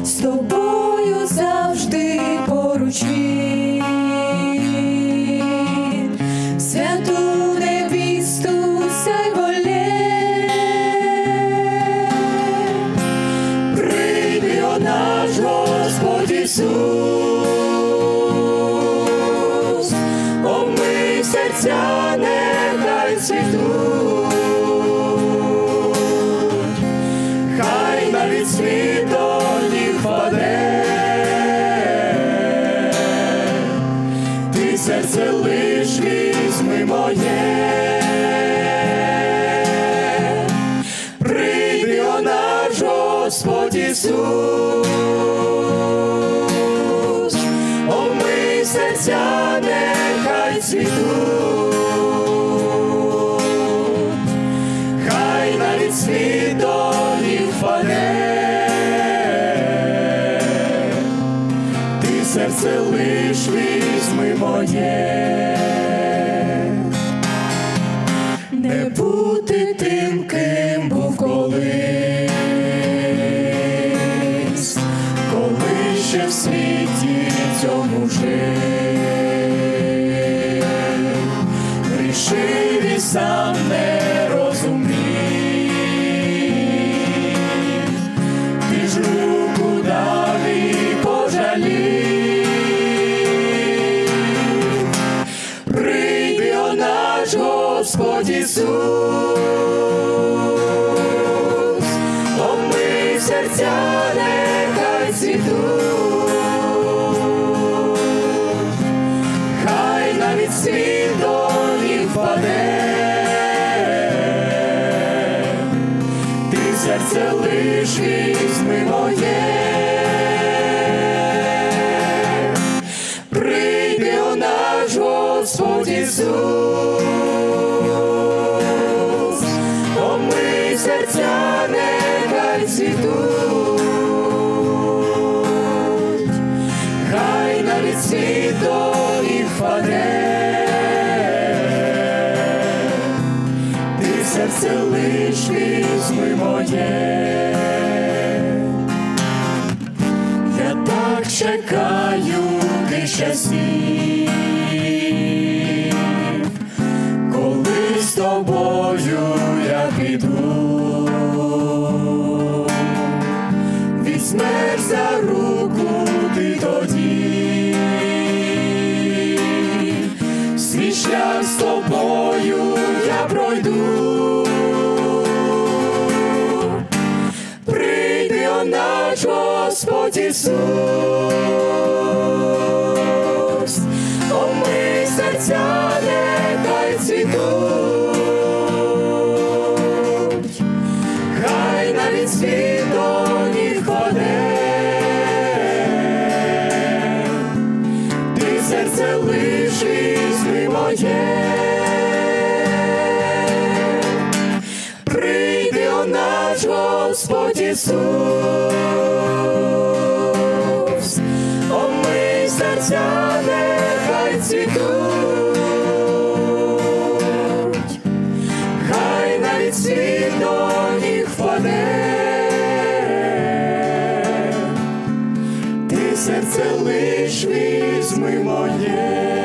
з тобою завжди поруч він. Святу невісту сяйволє, прийди, о наш Господь Ісус, омий серця, нехай цвітуть, хай навіть світ до ніг впаде, ти серце лиш візьми моє. Прийди, о наш Господь Ісус, омий серця, нехай цвітуть, хай навіть світ до ніг впаде, ти серце лиш візьми моє. Не бути тим, ким був колись, коли ще в світі цьому жив, грішив і сам не розумів, ти ж руку дав і пожалів. Прийди, о наш Господь Ісус, омий серця, нехай цвітуть, хай навіть світ до ніг впаде, ти серце лиш візьми моє. Прийди, о наш Господь Ісус, омий серця, нехай цвітуть, хай навіть світ до ніг впаде, ти серце лиш візьми моє. Я так чекаю тих часів, коли з тобою я піду, візьмеш за руку ти тоді, свій шлях з тобою я пройду. Прийди, о наш Господь Ісус, омий серця, нехай цвітуть, хай навіть світ до ніг впаде, ти серце лиш візьми моє. Прийди, о наш Господь Ісус, омий серця, нехай цвітуть, хай навіть світ до ніг впаде, ти серце лиш візьми моє.